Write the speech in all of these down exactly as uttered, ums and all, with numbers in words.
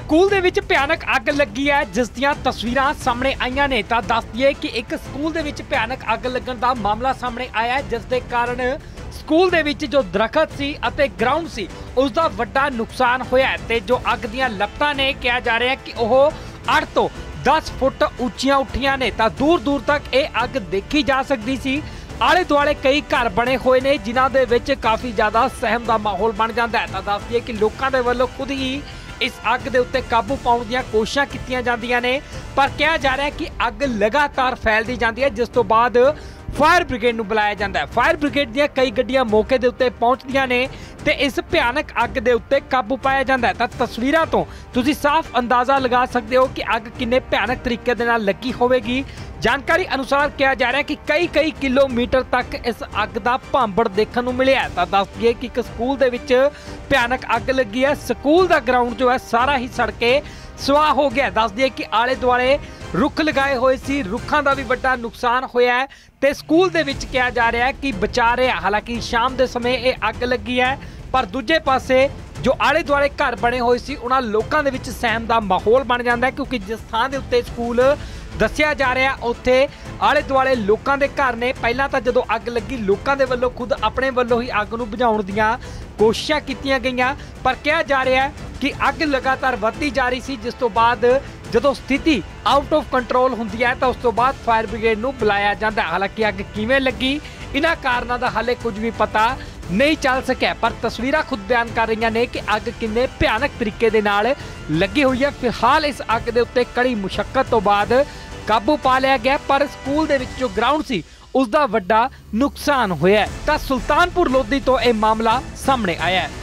School ਦੇ ਵਿੱਚ ਭਿਆਨਕ ਅੱਗ ਲੱਗੀ ਹੈ, ਜਿਸ ਦੀਆਂ ਤਸਵੀਰਾਂ ਸਾਹਮਣੇ ਆਈਆਂ ਨੇ। ਤਾਂ ਦੱਸ ਦਈਏ ਕਿ ਇੱਕ ਸਕੂਲ ਦੇ ਵਿੱਚ ਭਿਆਨਕ ਅੱਗ ਲੱਗਣ ਦਾ ਮਾਮਲਾ ਸਾਹਮਣੇ ਆਇਆ ਹੈ, ਜਿਸ ਦੇ ਕਾਰਨ ਸਕੂਲ ਦੇ ਵਿੱਚ ਜੋ ਦਰਖਤ ਸੀ ਅਤੇ ਗਰਾਊਂਡ ਸੀ ਉਸ ਦਾ ਵੱਡਾ ਨੁਕਸਾਨ ਹੋਇਆ ਹੈ। ਤੇ ਜੋ ਅੱਗ ਦੀਆਂ ਲਪਟਾਂ ਨੇ, ਕਿਹਾ ਜਾ ਰਿਹਾ ਕਿ ਉਹ ਅੱਠ ਤੋਂ ਦਸ ਫੁੱਟ ਉੱਚੀਆਂ ਉੱਠੀਆਂ ਨੇ। ਤਾਂ ਦੂਰ ਦੂਰ ਤੱਕ ਇਹ ਅੱਗ ਦੇਖੀ ਜਾ ਸਕਦੀ ਸੀ। ਆਲੇ ਦੁਆਲੇ ਕਈ ਘਰ ਬਣੇ ਹੋਏ ਨੇ, ਜਿਨ੍ਹਾਂ ਦੇ ਵਿੱਚ ਕਾਫੀ ਜ਼ਿਆਦਾ ਸਹਿਮ ਦਾ ਮਾਹੌਲ ਬਣ ਜਾਂਦਾ ਹੈ। ਤਾਂ ਦੱਸ ਦਈਏ ਕਿ ਲੋਕਾਂ ਦੇ ਵੱਲੋਂ ਖੁਦ ਹੀ इस अग के उत्ते काबू पाने दी कोशिशां कीतियां जांदियां ने, पर कहा जा रहा है कि अग लगातार फैलती जाती है, जिस तो बाद फायर ब्रिगेड नूं बुलाया जाता है। फायर ब्रिगेड दी कई गड्डियां मौके के उत्ते पहुंचदियां ने ते इस भयानक अग के उत्ते काबू पाया जाता है। तो तस्वीरां तो तुसीं साफ अंदाजा लगा सकते हो कि अग किन्ने भयानक तरीके दे नाल लगी होवेगी। जानकारी अनुसार कहा जा रहा है कि कई कई किलोमीटर तक इस अग का भांबड़ देखने को मिले। तो दस दिए कि एक स्कूल दे विच भयानक अग लगी है। स्कूल का ग्राउंड जो है सारा ही सड़ के सुआह हो गया। दस दिए कि आले दुआले रुख लगाए हुए सी, रुखों का भी बड़ा नुकसान होया है। तो स्कूल दे विच कहा जा रहा है कि बचा रहे, हालांकि शाम के समय ये अग लगी है, पर दूजे पासे जो आले दुआले घर बने हुए सी उन्हां लोकां दे विच सहम दा माहौल बन जाता है, क्योंकि जिस थां दे उत्ते स्कूल दस्सिया जा रहा उत्थे आले दुआले लोकां दे घर ने। पहलां तां जदों अग लगी लोकां दे वल्लों खुद अपने वल्लों ही अग नूं बुझाउण दीआं कोशिशां कीतियां गईआं, पर कहा जा रहा है कि अग लगातार वधदी जा रही सी, जिस तो बाद जदों स्थिति आउट ऑफ कंट्रोल हुंदी है तो उस तो बाद फायर ब्रिगेड नूं बुलाया जांदा है। हालांकि अग किवें लगी इन्हां कारणां दा हाले कुछ भी पता नहीं चल सकिया, पर तस्वीरां खुद बयान कर रही ने कि अग किन्ने भयानक तरीके दे नाल लगी हुई है। फिलहाल इस अग दे उत्ते कड़ी मुशक्कत तो बाद काबू पा लिया गया, पर स्कूल दे विच जो ग्राउंड सी उसका वड्डा नुकसान होया है। तां सुल्तानपुर लोधी तो यह मामला सामने आया है।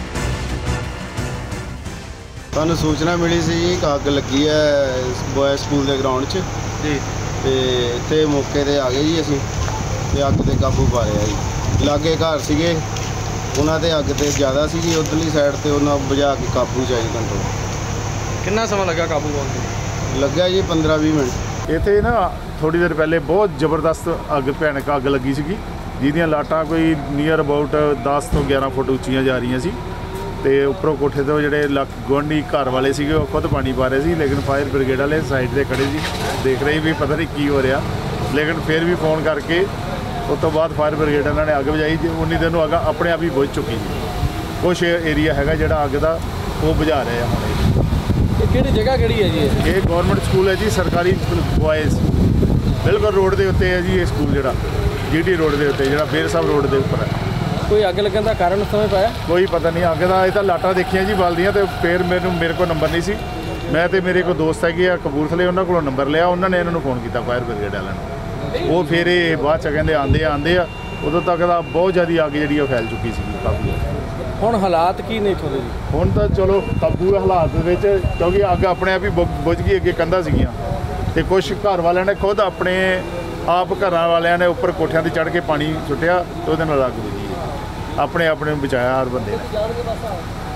सानू सूचना मिली सी कि अग लगी है बॉय स्कूल के ग्राउंड च जी, ते इत्थे मौके ते आ गए जी असीं ते अग ते काबू पा लिया जी। लागे घर सीगे उन्हां ते अग ते ज़्यादा सी जी, उधरली साइड ते उन्हां बुझा के काबू च आई कंट्रोल। कितना समय लगा काबू पाने? लग्या जी पंद्रह भी मिनट। इत्थे ना थोड़ी देर पहले बहुत जबरदस्त अग भयानक अग लगी सी, जिहदियां लाटां कोई नीयर अबाउट दस तो ग्यारह फुट उच्चियां जा रही सी। तो उपरों कोठे तो जोड़े लग गुआढ़ी घर वाले सी वो खुद पानी पा रहे थे, लेकिन फायर ब्रिगेड वाले साइड से खड़े सी, देख रहे भी पता नहीं की हो रहा, लेकिन फिर भी फोन करके उस तो बाद फायर ब्रिगेड उन्होंने अग बुझाई। उन्नी दिन अग अपने आप ही बुझ चुकी थी। कुछ एरिया है जो अग का वो बुझा रहे हैं। किहड़ी जगह किहड़ी है जी? ये गौरमेंट स्कूल है जी, सरकारी बॉयज़ बिल्कुल रोड के उत्ते है जी। ये स्कूल जो जी टी रोड के उत्ते जो बेर साहब रोड के उपर है। कोई अग लगन का कारण समझ पाया? कोई पता नहीं। अग का तो लाटा देखिया जी बलदियाँ, तो फिर मेरे मेरे को नंबर नहीं सी। मैं तो मेरे को दोस्त है कि कपूरथले उन्होंने को नंबर लिया, उन्होंने इन्होंने फोन किया फायर ब्रिगेड वाले, वो फिर बाद च कहते आते आते आ। उदों तक तो बहुत ज़्यादा अग जी फैल चुकी सी काफ़ी। हुण हालात की ने इत्थों दे? हुण तो चलो काबू हालात विच, क्योंकि अग अपने आप ही बुझ गई। अगे कंधां सीगियां ते कुछ घर वालियां ने खुद अपने आप घर वालियां ने उपर कोठियां ते चढ़ के पानी सुट्टिया तो उहदे नाल अग बुझी। अपने अपने बचाया हर बंदे ने।